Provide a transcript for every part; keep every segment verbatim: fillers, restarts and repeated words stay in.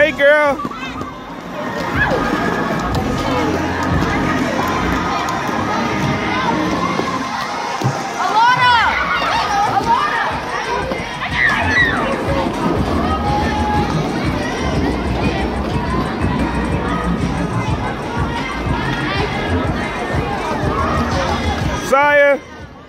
Hey, girl. Saya.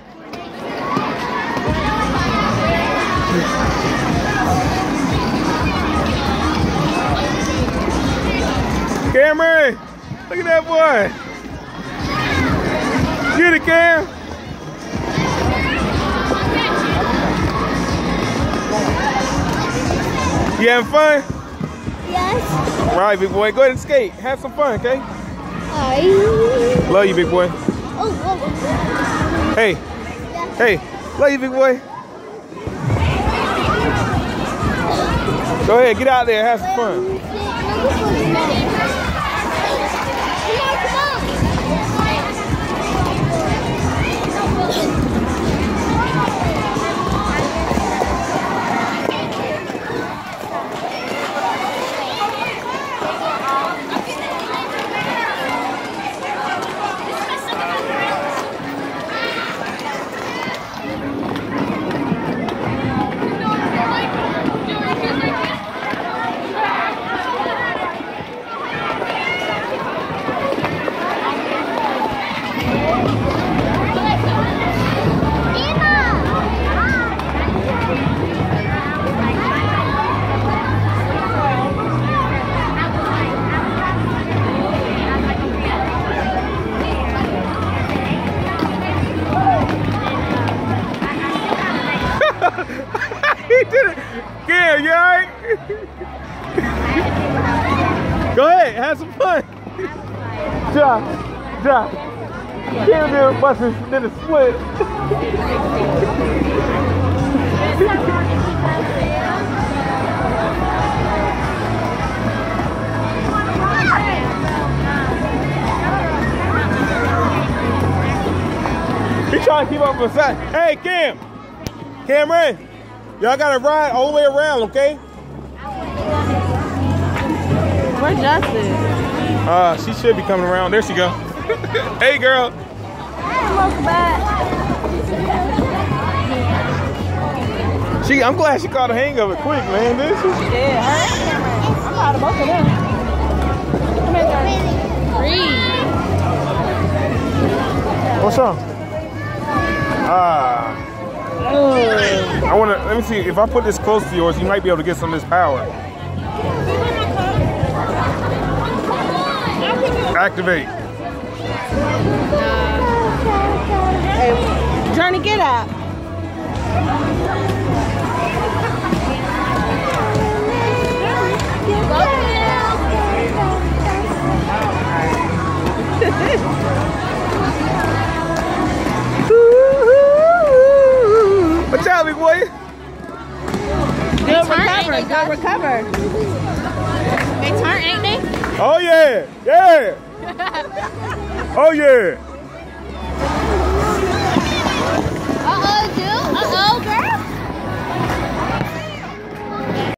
Cameron, look at that boy. Get it, Cam. You having fun? Yes. All right, big boy. Go ahead and skate. Have some fun, okay? Alright. Love you, big boy. Oh, oh. Hey. Yeah. Hey. Love you, big boy. Go ahead. Get out there. Have some fun. He did it. Cam, you alright? Go ahead, have some fun. Drop, drop. Cam did a bust did a split. He trying to keep up with side. Hey, Cam. Cameron, y'all gotta ride all the way around, okay? Where's Justin? Uh, she should be coming around. There she go. Hey, girl. Welcome back. She, I'm glad she caught a hang of it quick, man. This is. Yeah, her. I'm proud of both of them. Come here, guys. Breathe. What's up? Ah. I want to, let me see, if I put this close to yours, you might be able to get some of this power. Activate. Hey, Journey, get out. What's up, big boy? Good recover, good recover. They turn, ain't they? Oh yeah, yeah. Oh yeah. Uh-oh, dude. Uh-oh, girl.